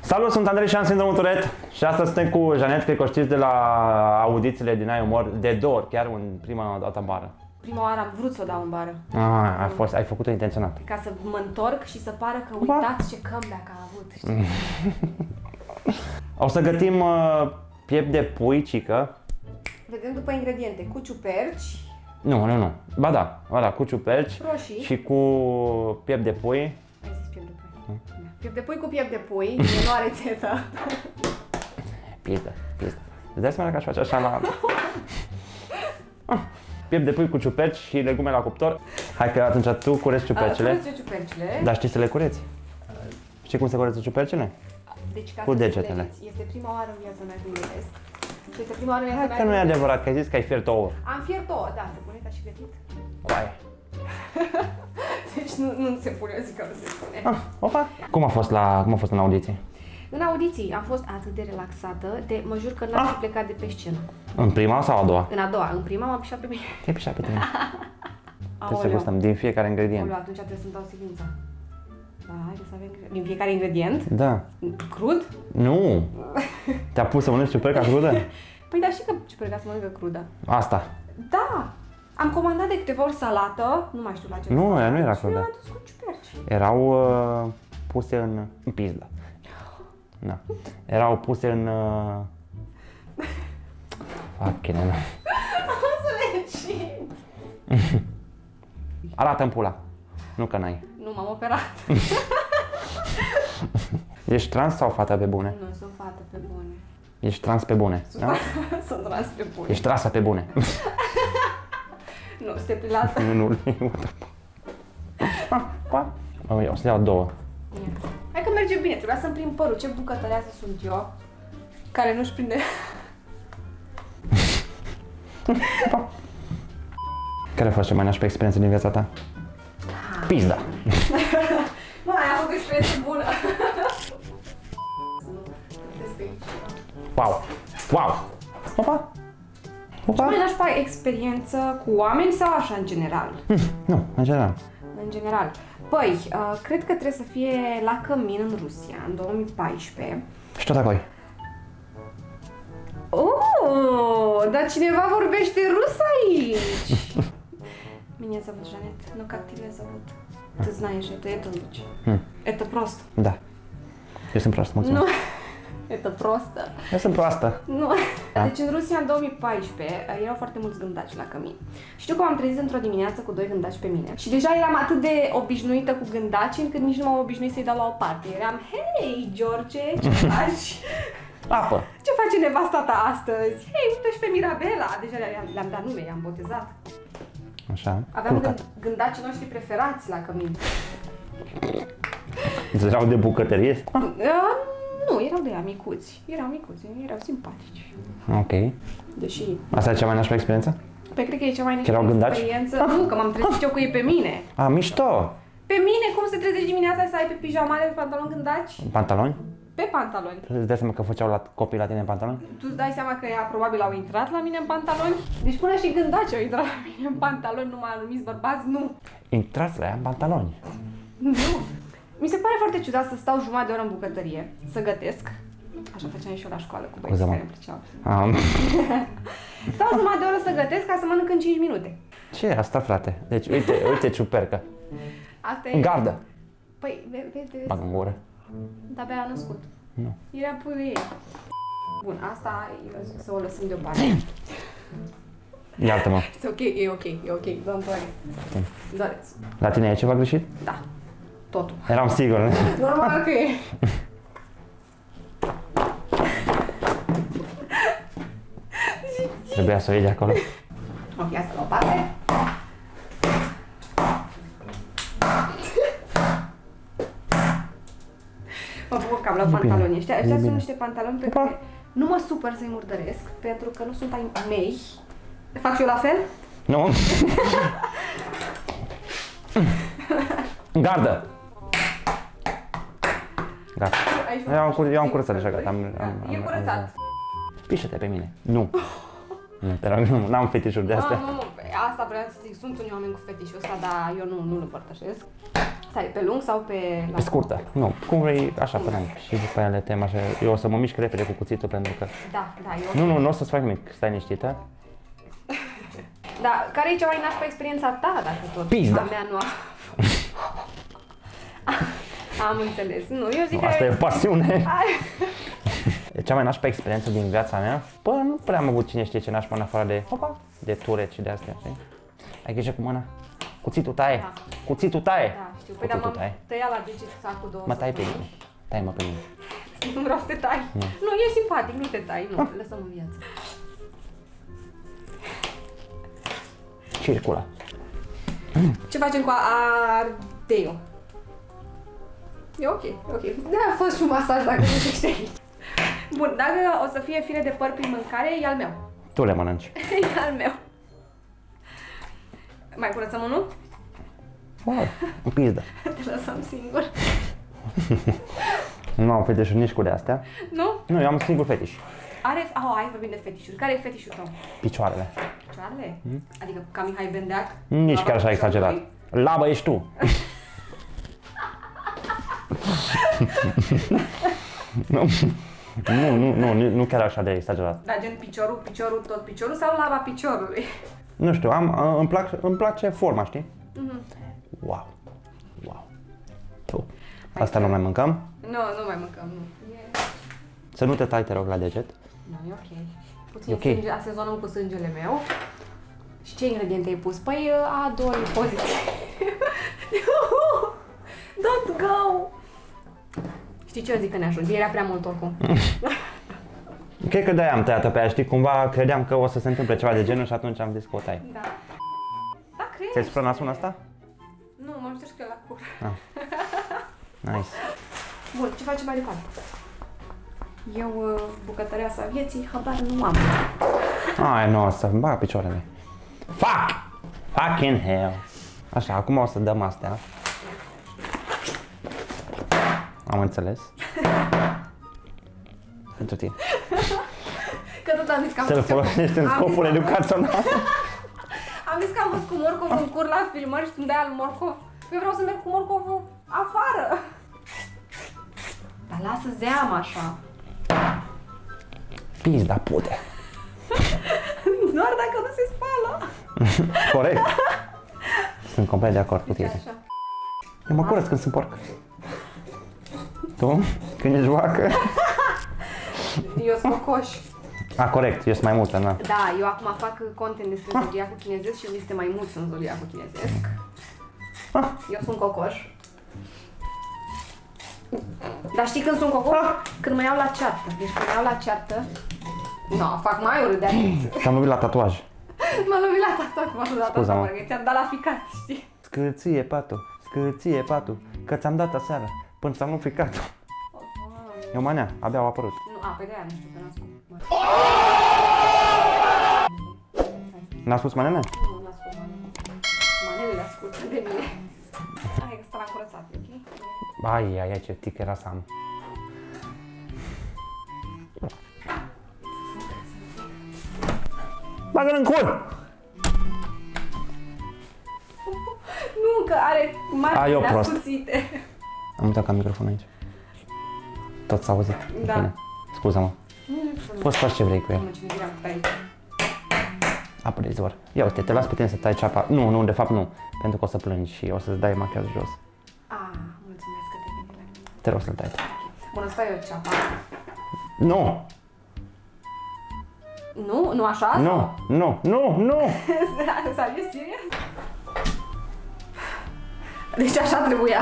Salut, sunt Andrei și am Sindromul Tourette și astăzi suntem cu Janet, cred că o știți de la audițiile din Ai Umor, de două ori, chiar în prima dată în bară. Prima oară am vrut să o dau în bară. Ai făcut-o intenționat. Ca să mă întorc și să pară că uitați ce comeback a avut, știi? O să gătim piept de pui, cică. Vedem după ingrediente, cu ciuperci. Nu. Ba da, cu ciuperci Roșii. și cu piept de pui. Ai zis piept de pui. Piept de pui cu piept de pui, e noua rețetă. Pizdă. Îți dai seama că aș face așa la... Piept de pui cu ciuperci și legume la cuptor. Hai că atunci tu cureți ciupercile. Cureți ciupercile. Dar știi să le cureți? Știi cum se cureță ciupercile? Deci, ca cu să degetele. înțelegeți, este prima oară în viața mea când gătesc. Este prima oară în viața mea Că nu e adevărat, că ai zis că ai fiert ouă. Am fiert ouă, da, se pune ca și gătit. Coaie. Deci nu se pune, eu zic că nu se pune. Opa! Cum a fost în audiții? În audiții am fost atât de relaxată, de mă jur că n-am fi plecat de pe scenă. În prima sau a doua? În a doua. În prima m-am pișat pe mine. Te-ai pișat pe tine. Trebuie să gustăm din fiecare ingredient. Atunci trebuie să-mi dau silința. Da, haideți să avem din fiecare ingredient? Da. Crud? Nu! Te-a pus să mănânci ciuperca crudă? Păi da, și că ciuperca se mănâncă crudă. Asta. Da! Am comandat de câteva ori salată, nu mai știu la ce. Nu, ea nu era crudă. Și am adus cu ciuperci. Erau puse în pizdă. Da. Erau puse în... Fucking hell. O să leșin. Arată-mi pula. Nu că n-ai. Nu, m-am operat. Ești trans sau fata pe bune? Nu, sunt fată pe bune. Ești trans pe bune. Da? Sunt trans pe bune. Ești trasă pe bune. Nu, stepilată. Nu. O să iau două. Hai că merge bine, trebuia să-mi prind părul. Ce bucătărează sunt eu, care nu-și prinde... Care a fost cea mai nașpa experiență din viața ta? Pizda! Mai am avut o experiență bună. Wow! Opa! Mai nașpa experiență cu oameni sau așa în general? Nu, în general. În general. Păi, cred că trebuie să fie la cămin în Rusia, în 2014. Și tot acolo. Oh, dar cineva vorbește rus aici! Меня зовут Жанет, но как тебя зовут? Ты знаешь, это лучше. Это просто. Da. Eu sunt proastă, mulțumesc. Nu, это просто. Eu sunt proastă. Nu. Deci în Rusia, în 2014, erau foarte mulți gândaci la cămin. Știu că m-am trezit într-o dimineață cu doi gândaci pe mine și deja eram atât de obișnuită cu gândaci încât nici nu m-am obișnuit să-i dau la o parte. Eram, hei, George, ce faci? Apă. Ce face nevasta ta astăzi? Hei, uite și pe Mirabela. Deja le-am dat nume, i-am botezat. Așa. Aveam gândacii noștri preferați la cămin. Erau de bucătărie? Nu, erau de aia micuți. Erau simpatici. Ok. Deși... Asta e cea mai nașpa experiență? Păi cred că e cea mai nașpa experiență. Nu, că m-am trezit eu cu ei pe mine. A, mișto! Pe mine, cum se trezești dimineața să ai pe pijamale, pe pantaloni gândaci? Pantaloni? Pe pantaloni. Îți dai seama că făceau copii la tine în pantaloni? Tu îți dai seama că ea probabil au intrat la mine în pantaloni? Deci până și gândaci au intrat la mine în pantaloni, numai anumiți bărbați, nu. Intrați la ea în pantaloni? Nu. Mi se pare foarte ciudat să stau jumătate de oră în bucătărie, să gătesc. Așa făceam și eu la școală cu băieții care îmi plăceau. Stau jumătate de oră să gătesc ca să mănânc în 5 minute. Ce e asta, frate? Deci, uite ciupercă. Asta În e... gardă. Păi, vede... Bag în gură. De-abia a născut. Nu. Era puiul ei. Bun, asta eu zic să o lăsăm deoparte. Iartă-mă. E ok, don't worry. Doreți. La tine e ceva greșit? Da. Totul. Eram sigur. Normal că e. Trebuia să o iei de acolo. Ok, asta la o parte. Mă bucur că am luat pantaloni ăștia. Ăștia sunt niște pantaloni pe care nu mă supăr să-i murdăresc, pentru că nu sunt ai mei. Fac și eu la fel? Nu. Gardă. Gata. Eu am curățat deja, gata. E curățat. Pișă-te pe mine. Nu. Nu, te rog, nu am fetișuri de astea. Nu, asta vreau să zic. Sunt unii oameni cu fetișul ăsta, dar eu nu-l împărtășesc. Stai, pe lung sau pe Pe scurtă. Nu, cum vrei, așa până aici. Și după aia le tem așa. Eu o să mă mișc repede cu cuțitul pentru că... Da, eu... Nu o să-ți fac nimic. Stai liniștită. Da, care e cea mai nașpa experiența ta, dacă tot? Pizda. A mea nu. Am înțeles. Nu, eu zic Asta e o pasiune. Ai... Cea mai nașpa experiență din viața mea? Bă, nu prea am avut cine știe ce nașpa în afară de... Opa! De turet și de astea, știi? Ai grijă cu mâna. Cuțitul taie. Da. Cuțitul taie. Da, știu. Păi da, m-am tăiat la deget sacul 2. Mă tai pe mine. Tai-mă pe mine. Nu vreau să te tai. Nu, e simpatic, nu te tai, nu. Lăsăm în viață. Circula. Ce facem cu ardeiul? E ok, ok. Da, a fost și un masaj dacă nu știi aici. Bun, dacă o să fie fire de păr prin mâncare, e al meu. Tu le mănânci. E al meu. Mai curățăm unul? Wow, în pizdă. Te lăsăm singur. Nu am fetișuri nici cu de astea. Nu? Nu, eu am un singur fetiș. Hai vorbim de fetișuri. Care e fetișul tău? Picioarele. Picioarele? Adică ca Mihai Bendeac? Nici chiar așa exagerat. Labă ești tu. Nu chiar așa de exagerat. Da, gen piciorul, tot piciorul sau laba piciorului? Nu știu, îmi place forma, știi? Wow. Asta nu mai mâncăm? Nu mai mâncăm, nu. Să nu te tai, te rog, la deget. Nu, e ok. Puțin sânge, asezonăm cu sângele meu. Și ce ingrediente ai pus? Păi A2 poziție. Don't go! Știi ce eu zic că ne ajunge? Era prea mult oricum. Cred că de-aia am tăiat-o pe aia, știi? Cumva credeam că o să se întâmple ceva de genul și atunci am zis că o tai. Da. Da, cred. Ți-ai supra nasul ăsta? Nu, mă știu că e la cur. Nice. Bun, ce facem mai departe? Eu, bucătăreasa vieții, habar nu am. Ai, nu, o să bag picioarele. Fucking hell. Așa, acum o să dăm astea. Am înțeles. Pentru tine. Că tot am zis că am Să-l folosești în scopul educațional. Am zis că am fost cu morcov în cur la filmări și îmi dai al morcov. Eu vreau să merg cu morcovul afară. Dar lasă zeama așa. Pizda pute. Doar dacă nu se spală. Corect. Sunt complet de acord cu tine. Eu mă curăț când sunt porc. Tu? Când ești vacă? Eu sunt cocoș. Corect, eu sunt mai multă, na. Da, eu acum fac content despre zodiacul chinezesc și este mai mulți în zodiacul chinezesc. Eu sunt cocoș. Dar știi când sunt cocoș? Când mă iau la ceartă. Deci când mă iau la ceartă, fac mai urât de atât. Te-am lovit la tatuaj. M-am lovit la tatuaj, m-am dat Scuza-mă. asta, ți-am dat la ficat, știi? Scârție patul, că ți-am dat aseară, până ți-am luat ficatul. Eu manea, abia au apărut. Nu, pe de-aia nu știu, că n-am spus. N-a spus manea mea? Nu, n-am spus manele. Manelele ascultă de mine. Hai că stă la curățat, ok? Ai, ce tic era să am. Bagă-l în cur! Nu, că are marginile ascuțite. Am uitat ca microfonul aici. Tot s-a auzit. Da. Bine. Scuză-mă. Poți să faci ce vrei cu el. Apă de izvor. Ia uite, te las pe tine să tai ceapa. Nu, de fapt nu. Pentru că o să plângi și o să-ți dai machiaj jos. Mulțumesc că te gândi la mine. Te rog să-l tai. Bun, îți tai eu ceapa. Nu! Nu? Nu așa? Nu! Serios? Deci așa trebuia.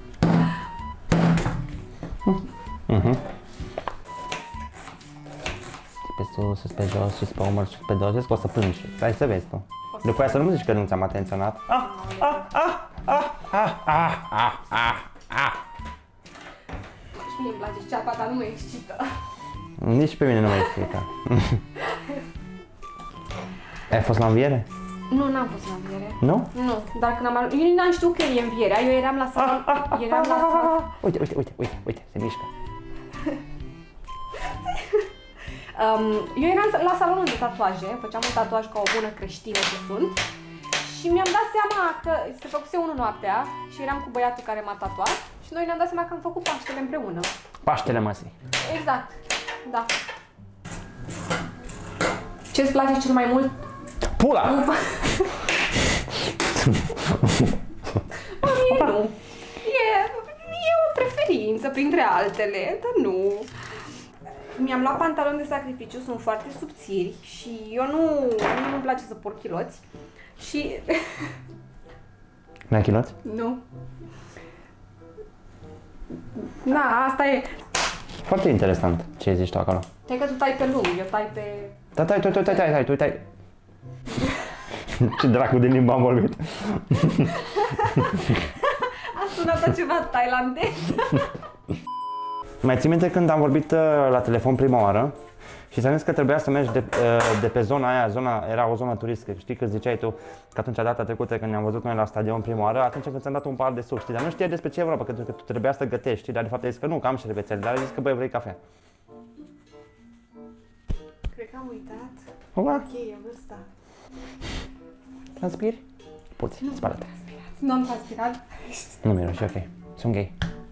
Pe sus, sus pe jos, sus pe umăr, sus pe dos, vezi că o să plângi. Hai să vezi tu. După aia să nu zici că nu ți-am atenționat. Și mie îmi place ceapa, dar nu mă excită. Nici pe mine nu mă explică. Ai fost la înviere? Nu, n-am fost la înviere. Nu? Nu, dar când am ajuns, eu n-am știut că e învierea, eu eram la salon, Uite, se mișcă. Eu eram la salonul de tatuaje, făceam un tatuaj ca o bună creștină ce sunt și Și mi-am dat seama că se făcuse 1 noaptea și eram cu băiatul care m-a tatuat și noi ne-am dat seama că am făcut Paștele împreună. Paștele măsii. Exact, da. Ce-ți place cel mai mult? Pula! Mie nu. E o preferință printre altele, dar nu. Mi-am luat pantaloni de sacrificiu, sunt foarte subțiri și eu nu-mi place să port chiloți. Și... N-ai chiloți? Nu. Da, asta e. Foarte interesant ce zici tu acolo. Hai că tu tai pe lung, eu tai pe... Da, tai. Ce dracu de limba am vorbit. A sunat ceva thailandez. Mai ții minte când am vorbit la telefon prima oară și ți-am zis că trebuia să mergi de pe zona aia, era o zonă turistică, știi că ziceai tu că atunci data trecută când ne-am văzut noi la stadion prima oară, atunci când ți-am dat un pahar de suc, știi, dar nu știai despre ce e vorba, că tu trebuia să gătești, știi, dar de fapt ai zis că nu, că am șervețele, dar ai zis că băi, vrei cafea. Cred că am uitat. Opa, Ok, e vârsta. transpiri? Puțin, spală-te. Nu am transpirat. Nu miroși, ok, sunt gay.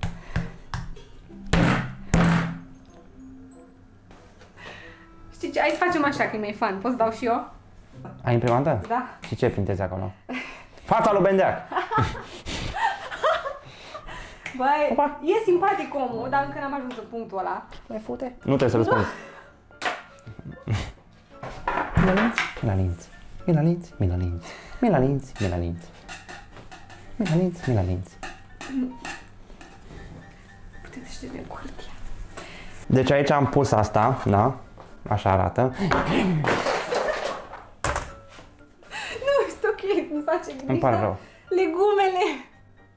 Știi ce? Hai să facem așa, că mi-e fan. Poți dau și eu? Ai imprimantă? Da. Și ce printezi acolo? Fața lui Bendeac! Băi, Opa. e simpatic omul, dar încă n-am ajuns în punctul ăla. Mai fute? Nu trebuie să răspunzi. Milalinți. Puteți ști de curtea. Deci aici am pus asta, da? Așa arată. Nu, este ok, nu face grija. Îmi pare rău. Legumele!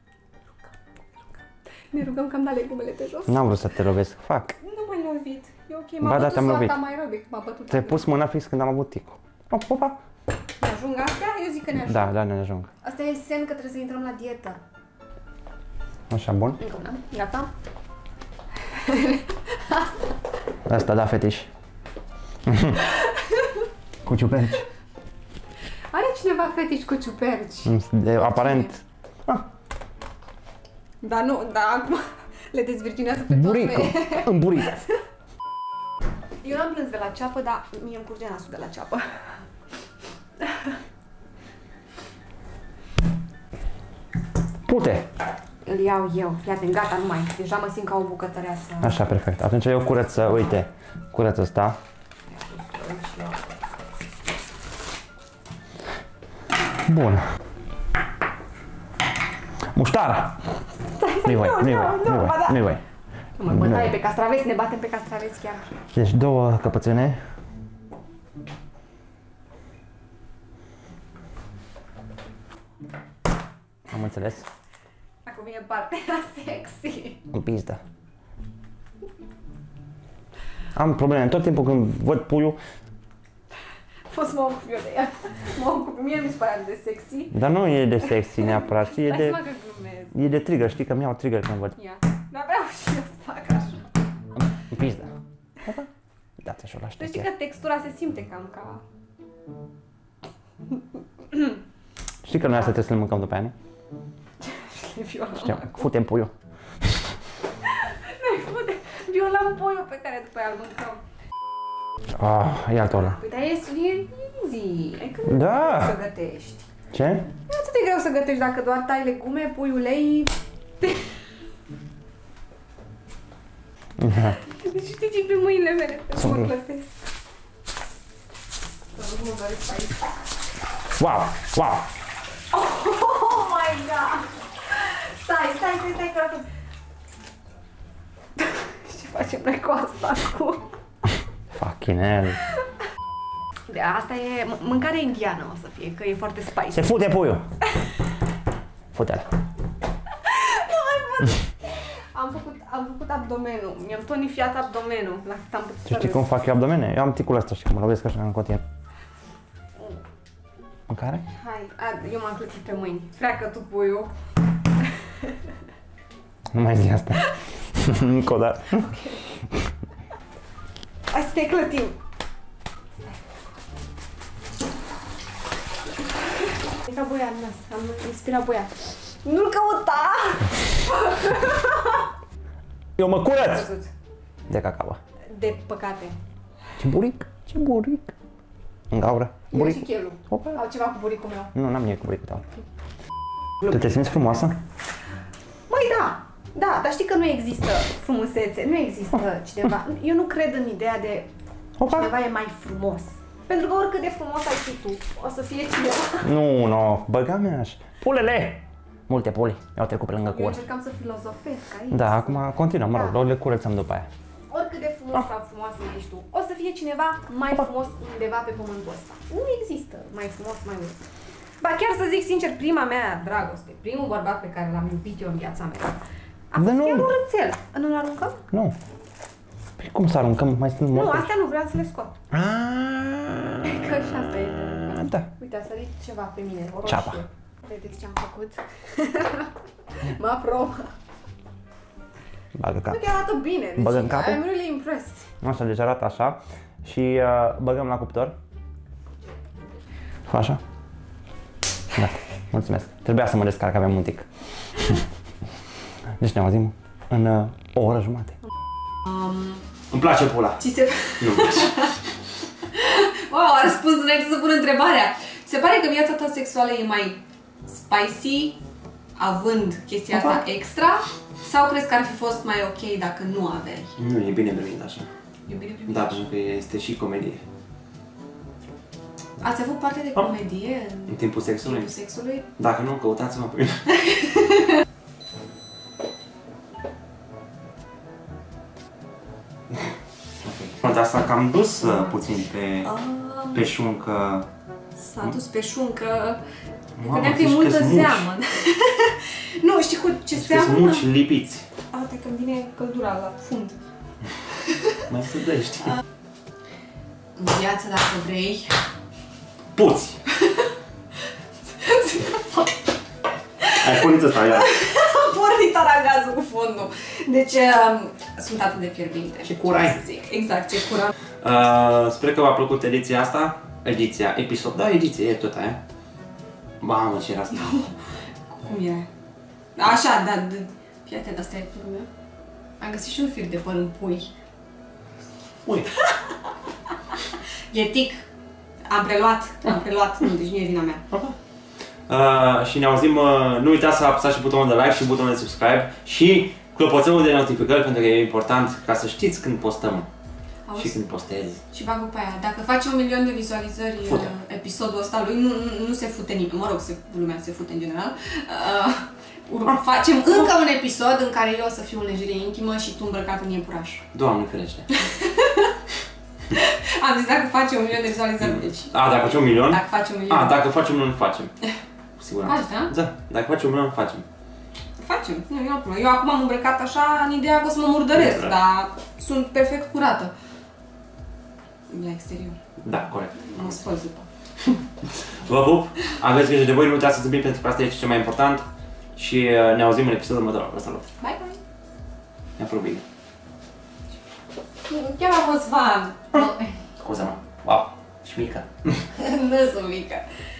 Ne rugăm că am dat legumele pe jos. N-am vrut să te lovesc. Fac. Nu m-ai lovit. E ok, Ba m-a da, bătut te-am lovit. soarta mai rău decât m-a bătut. Ți-ai pus mâna fix când am avut ticul. Opa. Ne ajung astea? Eu zic că ne ajung. Da, ne ajung. Asta e semn că trebuie să intrăm la dietă. Așa, bun. Încă una. Gata? Asta, da, fetiș. Cu ciuperci. Are cineva fetiș cu ciuperci? Aparent. Dar nu, dar acum le dezvirginează pe Burică. toate. În burică. Eu n-am plâns de la ceapă, dar mie îmi curge nasul de la ceapă. Pute. Îl iau eu. Fii atent, gata, nu mai. Deja mă simt ca o bucătăreasă. Așa, perfect. Atunci eu curăț, uite, curăț ăsta. Bun. Muștar! Nu-i voi. Nu mă bătaie pe castraveți, ne batem pe castraveți chiar. Deci 2 căpățâne. Am înțeles. Acum vine partea sexy. În pizdă. Am probleme. Tot timpul când văd puiul, Fost mă ocup eu de ea. Mă ocup, mie mi se pare de sexy. dar nu e de sexy neapărat, e Dai de, seama că glumez. e de trigger, știi că mi-au trigger când văd. Ia. Dar vreau și eu să fac așa. În pizdă. Dați așa la Deci știi știche. că textura se simte cam ca... Știi că noi asta trebuie să le mâncăm după aia, nu? Știu, futem puiul. Noi violăm puiul pe care după aia îl mâncăm. Ah, ia altul ăla. Păi dar e easy. Adică nu Da. e greu să gătești. Ce? Nu e atât de greu să gătești dacă doar tai legume, pui ulei. Deci știi ce pe mâinile mele, pe mă clătesc. Să nu mă doresc aici. Wow, wow. Oh my god! Stai, că acum... Ce facem noi cu asta acum? Fucking hell. De asta e mâncare indiană o să fie, că e foarte spicy. Se fute puiul. Fute-l. Am făcut abdomenul, mi-am tonifiat abdomenul la cât am putut Tu știi cum fac eu abdomene? Eu am ticul ăsta și mă lovesc așa în continuu. Mâncare? Hai, eu m-am clătit pe mâini. Freacă tu puiul. Nu mai zi asta. Încă o dată. Hai să te clătim. Era boiat, am inspirat boiat. Nu-l căuta! Eu mă curăț! De cacao. De păcate. Ce buric, ce buric. În gaură. Eu Buric. și chelul. Opa. Au ceva cu buricul meu. Nu, n-am nimic cu buricul tău. Tu te simți frumoasă? Măi, da. Da, dar știi că nu există frumusețe, nu există cineva. Eu nu cred în ideea de cineva e mai frumos. Pentru că oricât de frumos ai fi tu, o să fie cineva. Nu, băga-mi așa. Pulele! Multe pule, i-au trecut pe lângă Eu cură. încercam să filozofesc aici. Da, acum continuăm, mă rog, le curățăm după aia. Oricât de frumos sau frumoasă ești tu, o să fie cineva mai frumos undeva pe pământul ăsta. Nu există mai frumos, mai mult. Ba chiar să zic sincer, prima mea dragoste, primul bărbat pe care l-am iubit eu în viața mea, a fost chiar urâțel. Nu-l aruncăm? Nu. Păi cum să aruncăm? Mai sunt multe? Nu, astea nu, vreau să le scot. Că și asta e. Da. Uite, a sărit ceva pe mine, o roșie. Ceapa. Vedeți ce-am făcut? Mă aprob. Bagă cap. Uite, arată bine, deci Bagă în capul? I'm really impressed. Asta, deci arată așa și băgăm la cuptor. Fă așa. Da, mulțumesc. Trebuia să mă descarc, aveam un tic. Deci ne auzim în o oră jumate. Îmi place pula. Ți se... Nu-mi place. Wow, a răspuns înainte să pun întrebarea. Ți se pare că viața ta sexuală e mai spicy, având chestia asta extra? Sau crezi că ar fi fost mai ok dacă nu aveai? Nu, e bine primit așa. E bine primit? Da, pentru că este și comedie. Ați avut parte de comedie În timpul sexului? în timpul sexului? Dacă nu, căutați-mă pe mine. Dar s-a cam dus puțin pe șuncă. S-a dus pe șuncă. Mamă, Credeam că e zici multă că-s muci. zeamă. Nu, știi cu ce Că seamănă? muci lipiți. Uite când vine căldura la fund. Mai să dai, știi? În viață, dacă vrei. Puți! Ai pornit ăsta, iar. Am pornit aragazul cu fondul. Deci sunt atât de fierbinte. Ce curai. Să zic. Exact, ce cura. Sper că v-a plăcut ediția asta. Episod, da, ediție, e tot aia. Mamă, ce era asta? Cum e? Așa, da, fii atent, asta e părul meu. Am găsit și un fir de păr în pui. Ui. E tic. Am preluat, nu, deci nu e vina mea. Și ne auzim, nu uitați să apăsați și butonul de like și butonul de subscribe și clopoțelul de notificări pentru că e important ca să știți când postăm. Auzi? Și când postez. Și bagă pe aia, dacă face 1 milion de vizualizări episodul ăsta lui, nu se fute nimeni, mă rog, lumea se fute în general. Facem încă un episod în care eu o să fiu în lingerie intimă și tu îmbrăcat în iepuraș. Doamne ferește. Am zis dacă face 1 milion de vizualizări, deci... Dacă face 1 milion? Dacă face 1 milion. Dacă face 1 milion, facem. Cu siguranță. Faci, da? Da, dacă face 1 milion, facem. Facem. Nu, eu acum am îmbrăcat așa în ideea că o să mă murdăresc, dar sunt perfect curată. La exterior. Da, corect. Mă spăl după. Vă pup, aveți grijă de voi, nu uitați să zâmbim pentru că asta e cel mai important și ne auzim în episodul următor. Vă salut! Bye, bye! Ne apărut bine. Chiar a fost fan! Scuze-mă. Wow, și mică. Nu sunt mică.